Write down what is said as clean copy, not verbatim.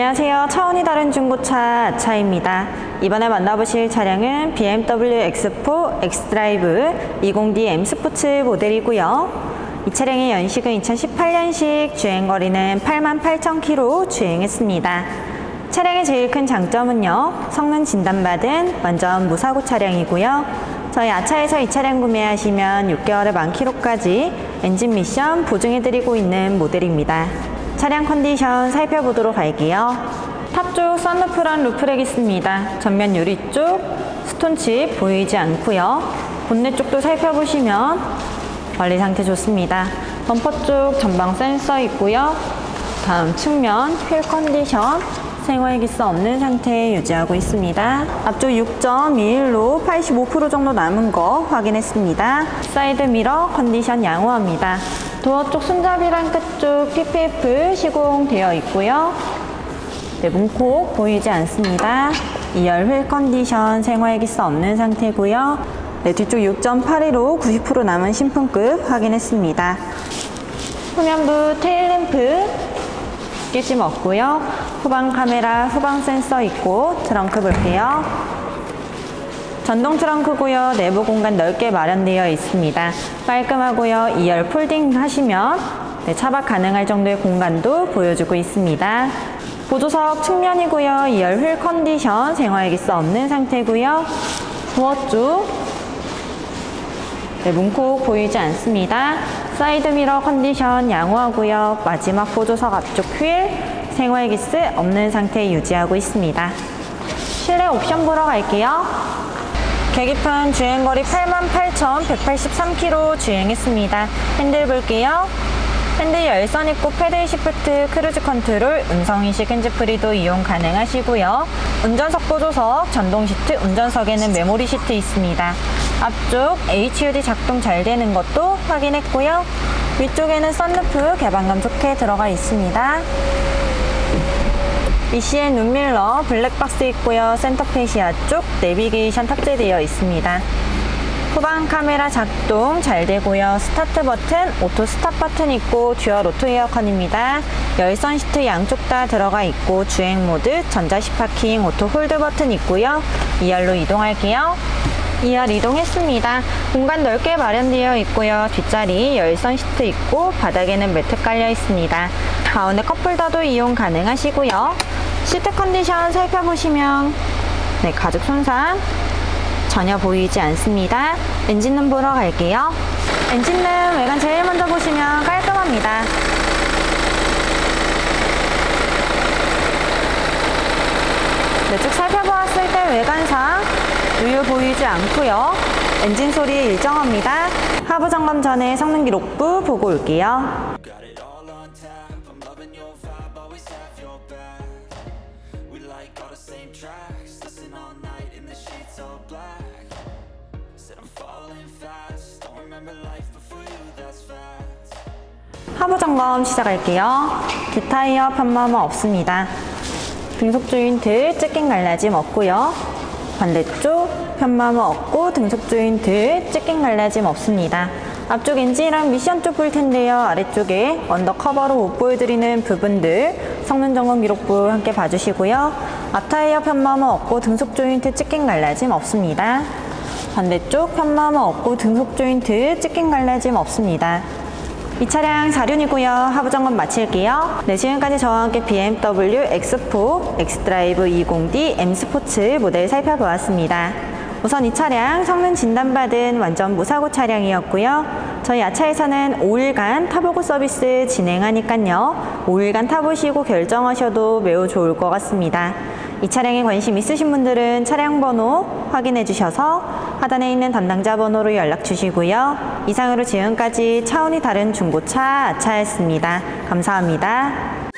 안녕하세요. 차원이 다른 중고차 아차입니다. 이번에 만나보실 차량은 BMW X4 X드라이브 20D M 스포츠 모델이고요. 이 차량의 연식은 2018년식, 주행거리는 88,000km 주행했습니다. 차량의 제일 큰 장점은요, 성능 진단받은 완전 무사고 차량이고요. 저희 아차에서 이 차량 구매하시면 6개월의 만키로까지 엔진 미션 보증해드리고 있는 모델입니다. 차량 컨디션 살펴보도록 할게요. 탑 쪽 썬루프랑 루프렉 있습니다. 전면 유리 쪽 스톤칩 보이지 않고요. 본넷 쪽도 살펴보시면 관리 상태 좋습니다. 범퍼 쪽 전방 센서 있고요. 다음 측면 휠 컨디션 생활 기스 없는 상태 유지하고 있습니다. 앞쪽 6.21로 85% 정도 남은 거 확인했습니다. 사이드 미러 컨디션 양호합니다. 도어 쪽 손잡이랑 끝쪽 PPF 시공되어 있고요. 문콕 보이지 않습니다. 2열 휠 컨디션 생활 기스 없는 상태고요. 뒤쪽 6.82로 90% 남은 신품급 확인했습니다. 후면부 테일램프 깨짐 없고요. 후방 카메라, 후방 센서 있고 트렁크 볼게요. 전동 트렁크고요. 내부 공간 넓게 마련되어 있습니다. 깔끔하고요. 2열 폴딩 하시면 차박 가능할 정도의 공간도 보여주고 있습니다. 보조석 측면이고요. 2열 휠 컨디션 생활 기스 없는 상태고요. 도어 쪽 문콕 보이지 않습니다. 사이드 미러 컨디션 양호하고요. 마지막 보조석 앞쪽 휠 생활 기스 없는 상태 유지하고 있습니다. 실내 옵션 보러 갈게요. 계기판 주행거리 88,183km 주행했습니다. 핸들 볼게요. 핸들 열선 있고 패들 시프트, 크루즈 컨트롤, 음성인식 핸즈프리도 이용 가능하시고요. 운전석 보조석, 전동 시트, 운전석에는 메모리 시트 있습니다. 앞쪽 HUD 작동 잘 되는 것도 확인했고요. 위쪽에는 썬루프 개방감 좋게 들어가 있습니다. ECN 룸밀러 블랙박스 있고요. 센터페시아 쪽 내비게이션 탑재되어 있습니다. 후방 카메라 작동 잘 되고요. 스타트 버튼, 오토 스탑 버튼 있고 듀얼 오토 에어컨입니다. 열선 시트 양쪽 다 들어가 있고 주행 모드, 전자식 파킹, 오토 홀드 버튼 있고요. 2열로 이동할게요. 2열 이동했습니다. 공간 넓게 마련되어 있고요. 뒷자리 열선 시트 있고 바닥에는 매트 깔려 있습니다. 가운데 컵홀더도 이용 가능하시고요. 시트 컨디션 살펴보시면 가죽 손상 전혀 보이지 않습니다. 엔진룸 보러 갈게요. 엔진룸 외관 제일 먼저 보시면 깔끔합니다. 쭉 살펴보았을 때 외관상 우유 보이지 않고요. 엔진 소리 일정합니다. 하부 점검 전에 성능 기록부 보고 올게요. 하부 점검 시작할게요. 뒷타이어 편마모 없습니다. 등속 조인트 찢긴 갈라짐 없고요. 반대쪽 편마모 없고 등속 조인트 찢긴 갈라짐 없습니다. 앞쪽 엔진이랑 미션 쪽 볼 텐데요. 아래쪽에 언더커버로 못 보여드리는 부분들 성능 점검 기록부 함께 봐주시고요. 앞타이어 편마모 없고 등속 조인트 찢긴 갈라짐 없습니다. 반대쪽 편마모 없고 등속 조인트 찢긴 갈라짐 없습니다. 이 차량 4륜이고요. 하부 점검 마칠게요. 지금까지 저와 함께 BMW X4 X드라이브 20D M 스포츠 모델 살펴보았습니다. 우선 이 차량 성능 진단받은 완전 무사고 차량이었고요. 저희 아차에서는 5일간 타보고 서비스 진행하니까요. 5일간 타보시고 결정하셔도 매우 좋을 것 같습니다. 이 차량에 관심 있으신 분들은 차량 번호 확인해 주셔서 하단에 있는 담당자 번호로 연락 주시고요. 이상으로 지금까지 차원이 다른 중고차 아차였습니다. 감사합니다.